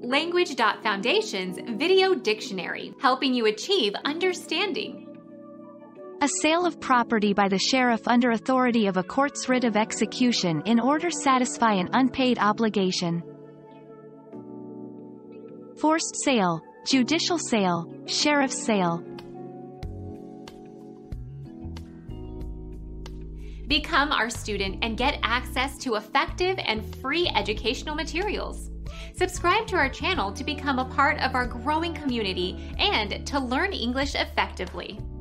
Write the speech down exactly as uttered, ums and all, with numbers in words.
Language dot Foundation's Video Dictionary, helping you achieve understanding. A sale of property by the sheriff under authority of a court's writ of execution in order to satisfy an unpaid obligation. Forced sale, judicial sale, sheriff's sale. Become our student and get access to effective and free educational materials. Subscribe to our channel to become a part of our growing community and to learn English effectively.